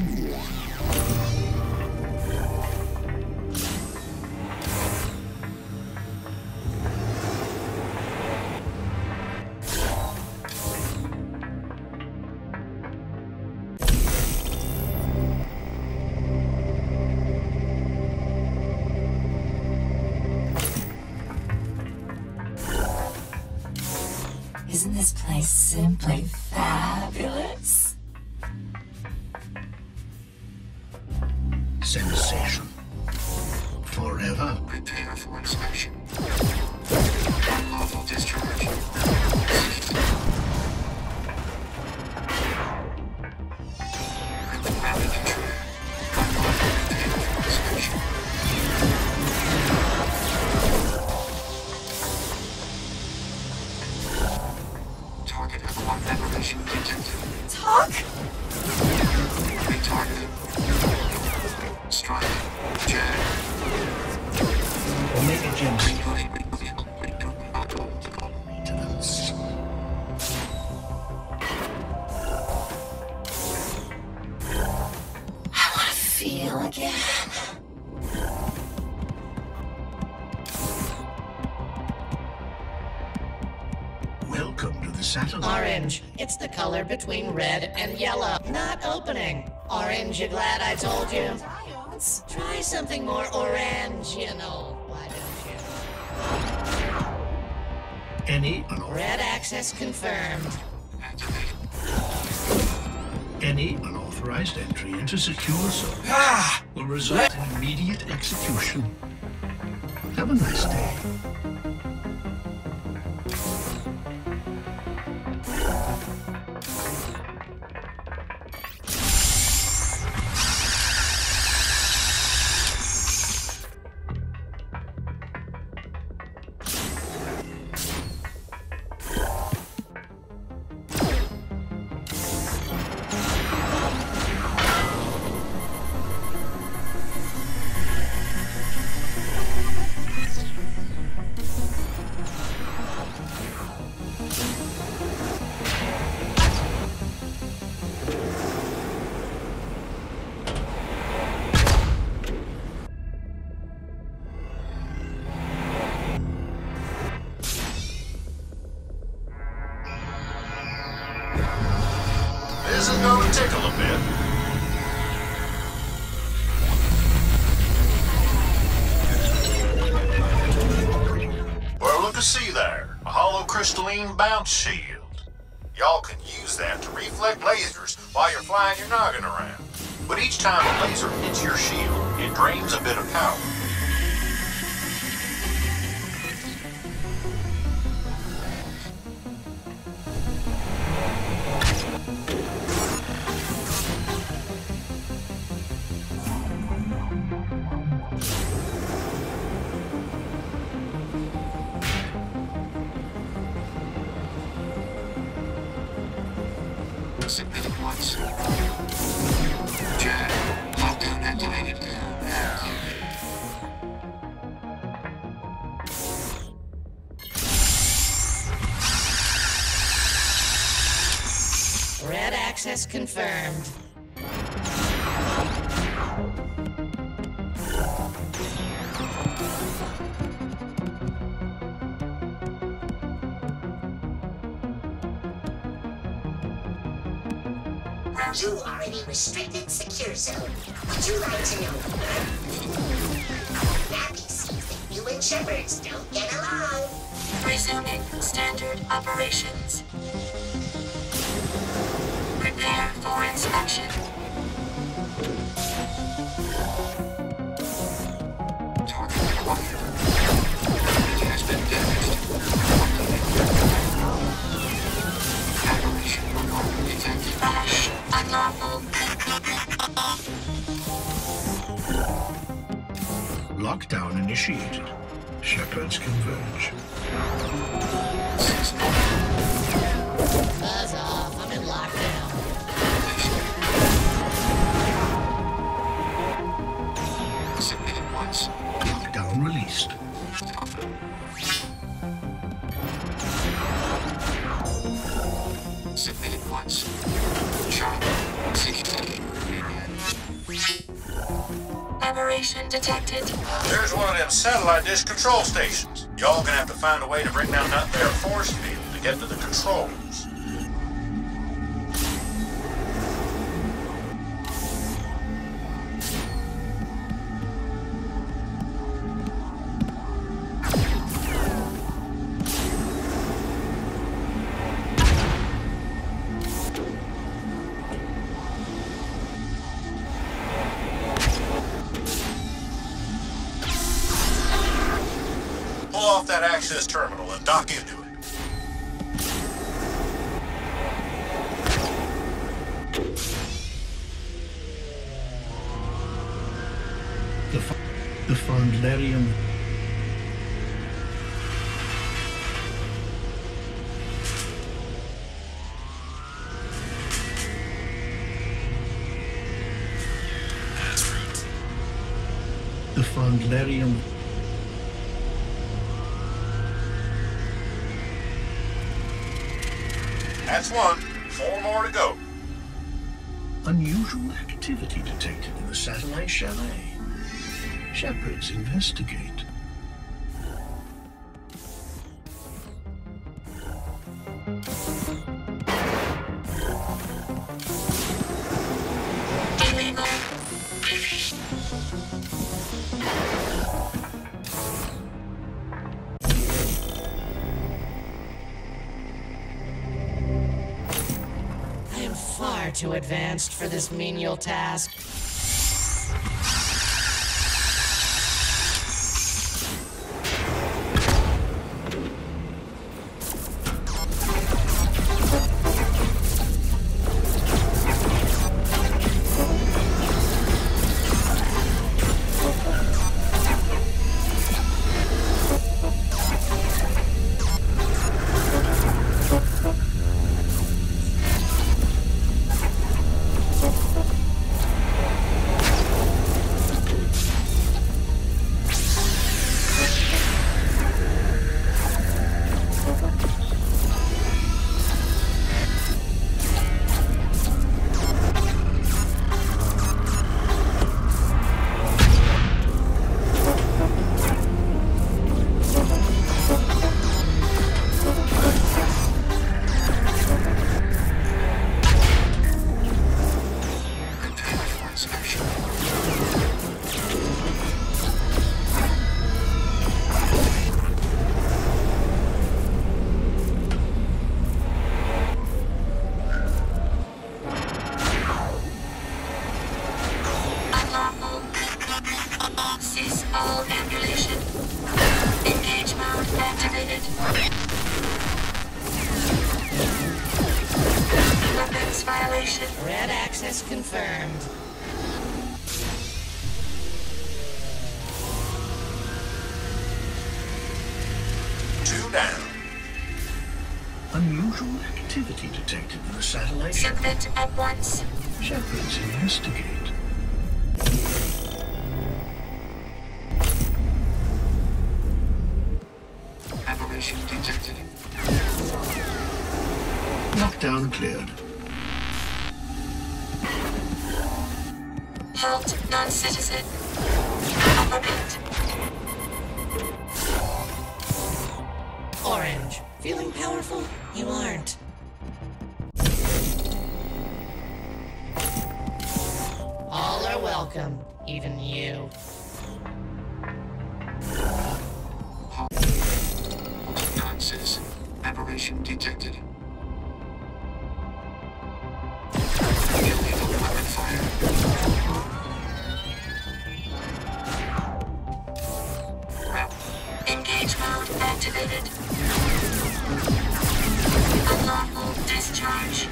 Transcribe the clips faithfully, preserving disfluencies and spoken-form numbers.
Isn't this place simply fabulous? Sensation. Forever. Prepare for inspection. Unlawful discharge. Rapid entry. Unlawful prepare for inspection. Target acquired aberration detected. Talk? Retargeted. Strike. Jag. Omega Gen Maintenance. I want to feel again. Welcome to the satellite. Orange. It's the color between red and yellow. Not opening. Orange, you glad I told you? Let's try something more orange, you know. Why don't you? Any unauthorized, Red access confirmed. Activate. any unauthorized entry into secure zone Ah! will result in immediate execution. Have a nice day. This is gonna tickle a bit. Well, look and see there. A hollow crystalline bounce shield. Y'all can use that to reflect lasers while you're flying your noggin around. But each time a laser hits your shield, it drains a bit of power. Submitted once. Jag. Lockdown activated. Red access confirmed. You are in a restricted secure zone. Would you like to know more? Nappy sees that you and shepherds don't get along. Resuming standard operations. Prepare for inspection. Target acquired. It has been damaged. Aberration required detected. Flash unlawful. Lockdown initiated. Shepherds converge. Buzz off. I'm in lockdown. Submitted once. Lockdown released. Submitted once. Charlie. sixteen. operation detected. There's one of them satellite dish control stations. Y'all gonna have to find a way to bring down that there force field to get to the controls. Pull off that access terminal and dock into it. The, f- the Fondlerium. The Fondlerium. That's one. Four more to go. Unusual activity detected in the satellite chalet. Shepherds investigate. Illegal. I am far too advanced for this menial task. Cease all ambulation. Engage mode activated. Weapons violation. Red access confirmed. Two down. Unusual activity detected in the satellite chalet. Submit at once. Shepherds investigate. Aberration detected. Lockdown cleared. Halt non-citizen. Operate. Orange. Feeling powerful? You aren't. All are welcome, even you. Non-citizen. Aberration detected. Illegal weapon fire. Engage mode activated. Unlawful discharge.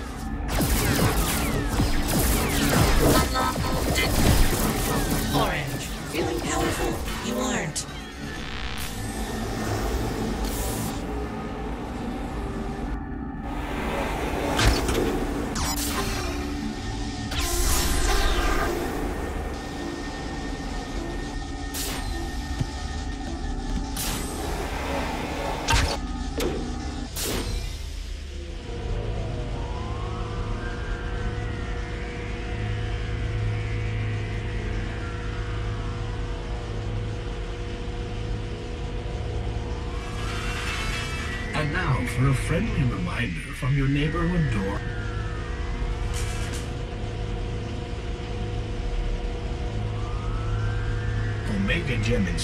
Unlawful di- Orange. Feeling powerful? You aren't. And now for a friendly reminder from your neighborhood door. Omega Gemins.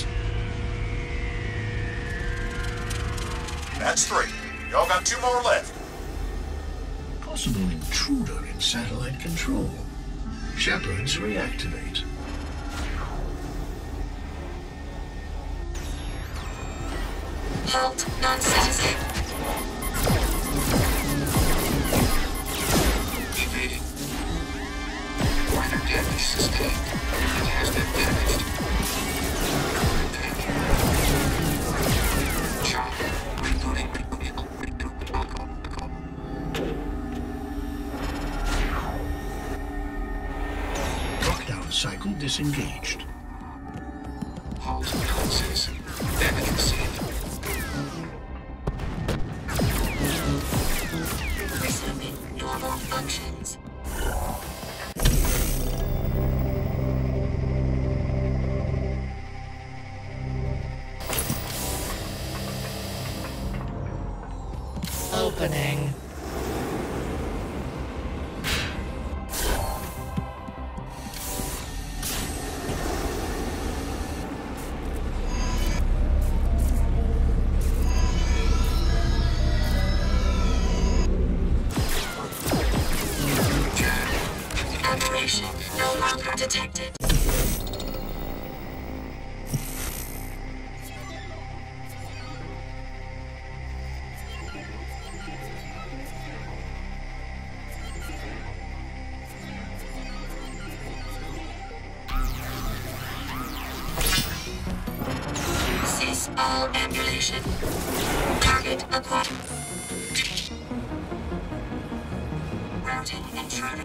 That's three. Y'all got two more left. Possible intruder in satellite control. Shepherds reactivate. Halt, non-citizen. Evading. Minor damage sustained. It has been damaged. Danger. Shock. Rebooting. Lockdown cycle disengaged. Halt, non-citizen. Damage received. Resuming normal functions. Opening. Aberration no longer detected. Cease all ambulation. Target acquired. Routing intruder.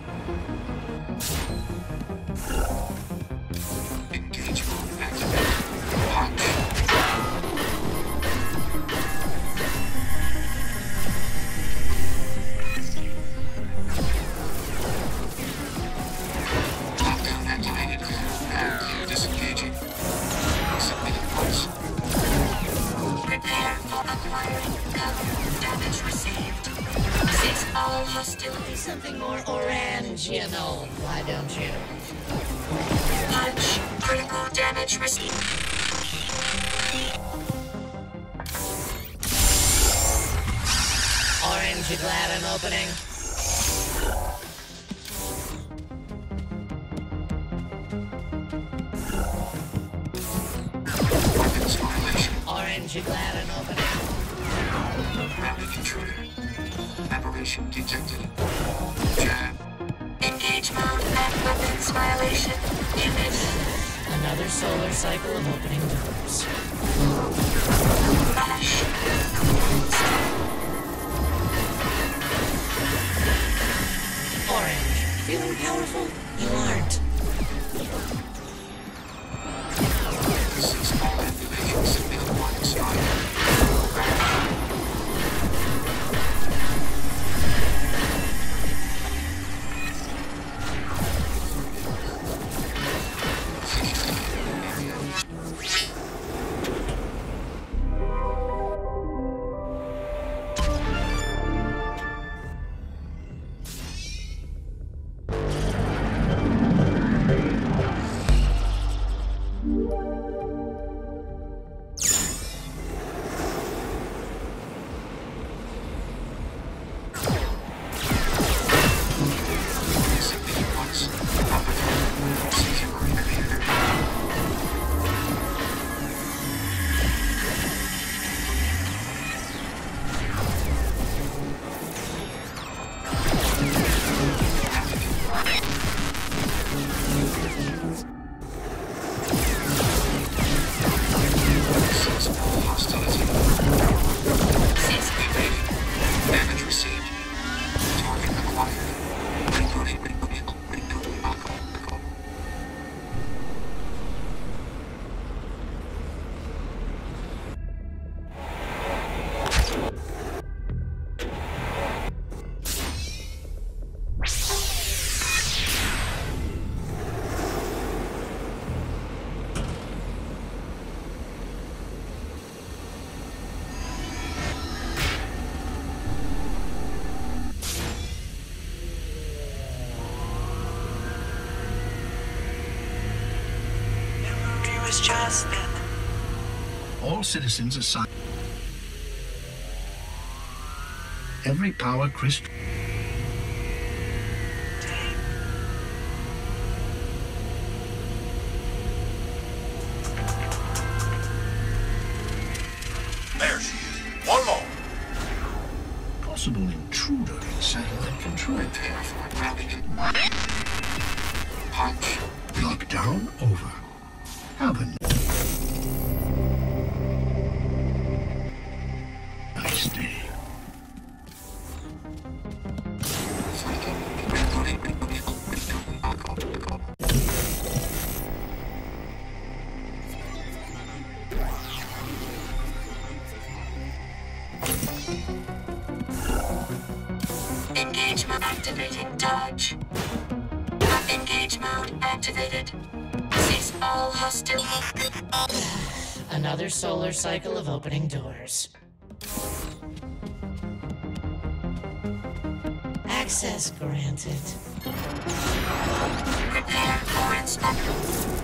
Engage mode activated. Punch. Lockdown activated. And disengaging. Submitting pulse. Prepare for acquiring cover. Damage received. Cease all hostility. Something more orange, you know. Why don't you? Punch. Critical damage received. Orange, you glad I'm opening? Weapons violation. Orange, you glad I'm opening? Routing intruder. Aberration detected. Jab. Engage mode and weapons violation. Unit. Another solar cycle of opening doors. Flash. Orange, feeling powerful? You aren't. Cease all ambulation. Submit one strike. Press it. All citizens assigned. Every power crystal. There she is. One more. Possible intruder in satellite control. Prepare for grabbing it. Punch. Lockdown over. Have a nice day. Engage mode activating dodge. Engage mode activated. Cease all hostile. Another solar cycle of opening doors. Access granted. Prepare for inspection.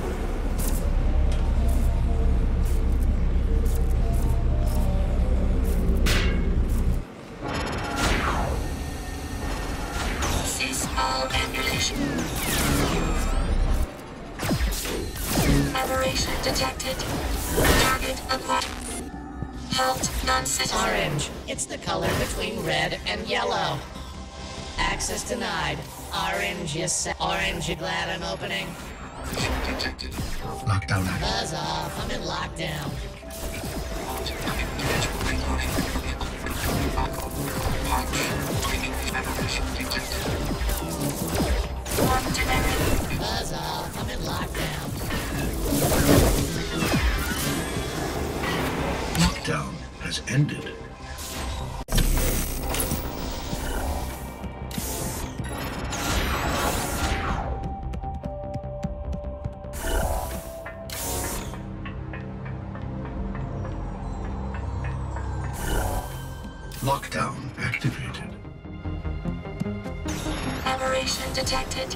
Cease all ambulation. Aberration detected. Target acquired. Halt non-citizen. Orange. It's the color between red and yellow. Access denied. Orange, you sa- Orange, you glad I'm opening? Detected. Lockdown active. Buzz off. I'm in lockdown. Warp generic. Buzz off. I'm in lockdown. Lockdown has ended. Lockdown activated. Aberration detected.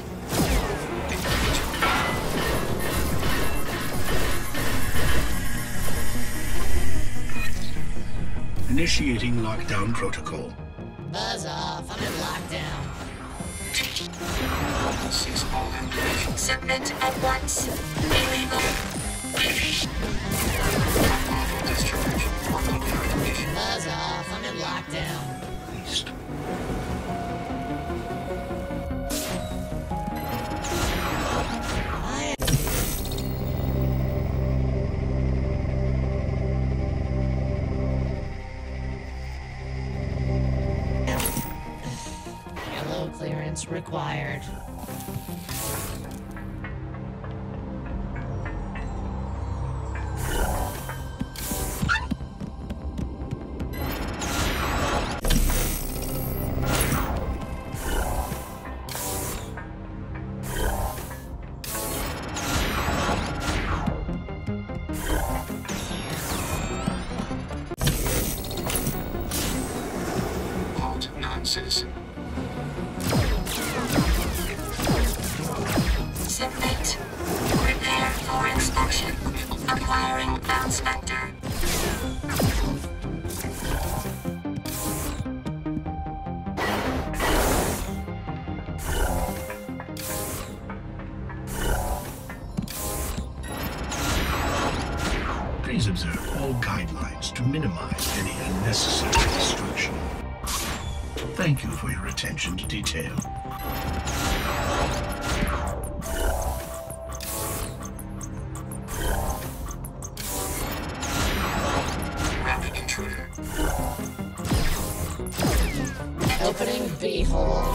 Initiating lockdown protocol. Buzz off. I'm in lockdown. Cease all ambulation. Submit at once. Illegal. Discharge. Working activation. Buzz off. I'm in lockdown. East. I Yellow clearance required. Halt non-citizen. Submit. Prepare for inspection. Acquiring bounce vector. Please observe all guidelines to minimize any unnecessary destruction. Thank you for your attention to detail. Rapid intruder. Opening B-hole.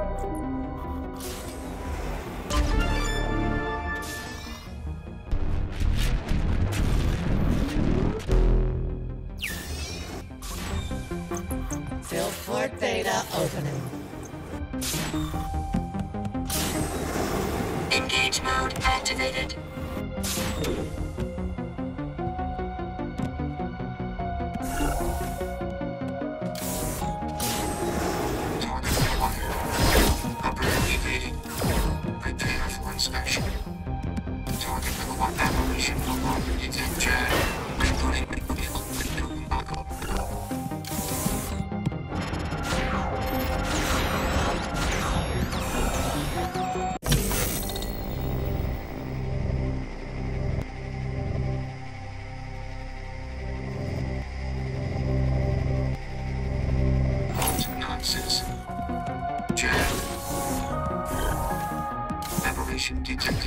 Fill Fort Beta opening. Engage mode activated. Target acquired. Upper evading. Prepare for inspection. Target acquired. Aberration alarm Apparition detected.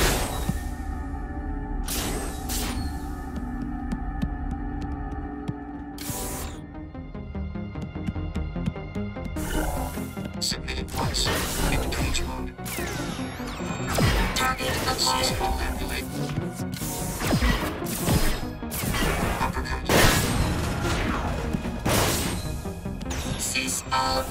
Submitted once. Engage mode. Target Cease acquired. all ambulate. Uppercut. Cease all.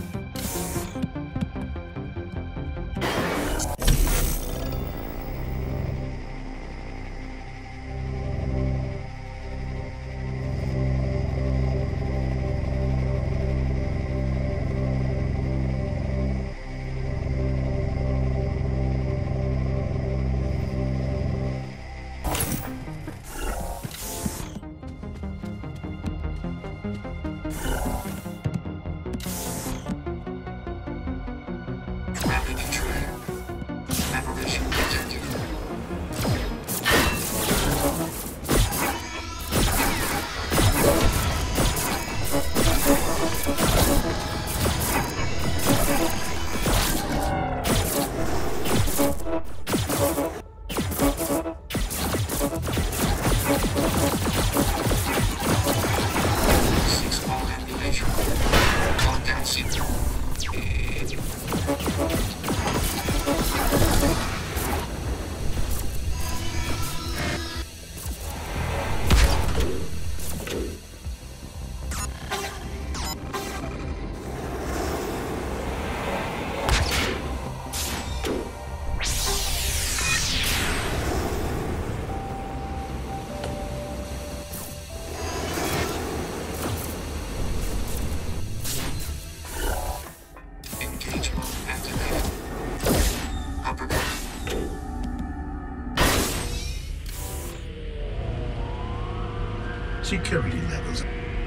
Rapid intruder. Apparition detected. Cease all ambulation. Lockdown syndrome. Engage mode activated. Uppercut. Security levels.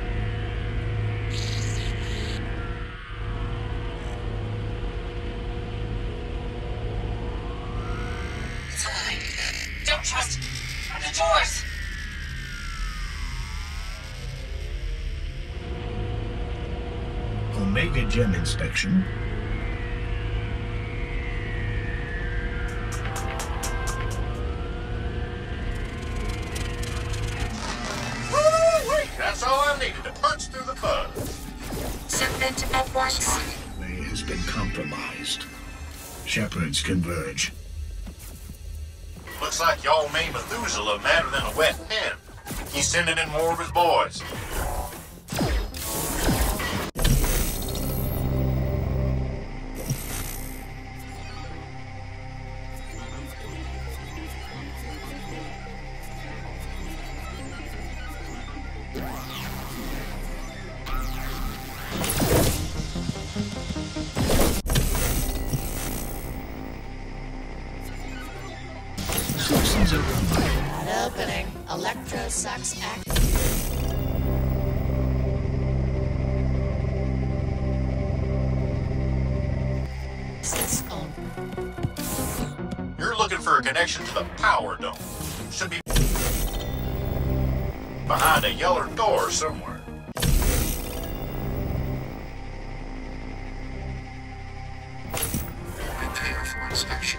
Don't trust the doors. Omega Gem inspection. Woo-wee! That's all I needed to punch through the fuzz. Submit at once. Way has been compromised. Shepherds converge. Looks like y'all made Methuselah madder than a wet pen. He's sending in more of his boys. Citizens of the Not opening. Electro sucks act. Access on. You're looking for a connection to the power dome. Should be behind a yellow door somewhere. Prepare for inspection.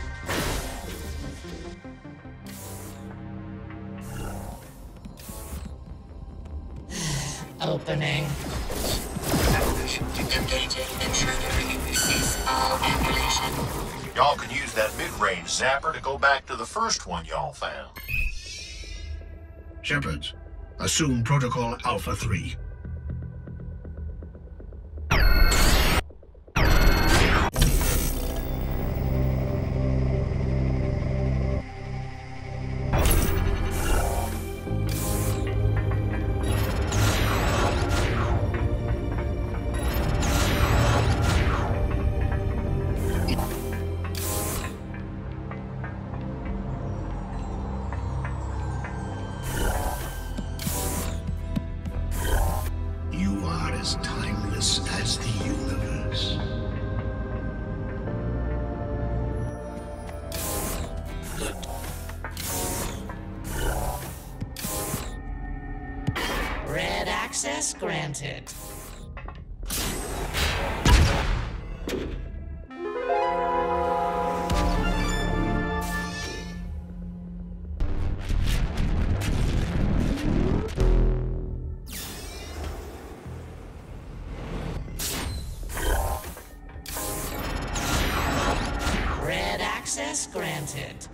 Opening. Apparition detected. Engaging intruder. Cease all ambulation. Y'all can use that mid-range zapper to go back to the first one y'all found. Shepherds, assume Protocol Alpha three. You are as timeless as the universe. Red access granted. isn't it?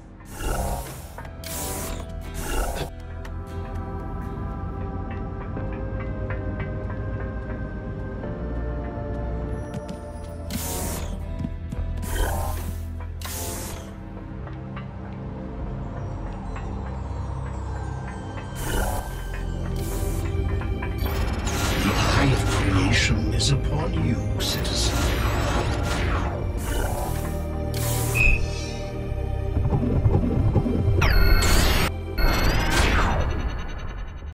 The height of creation is upon you, citizen.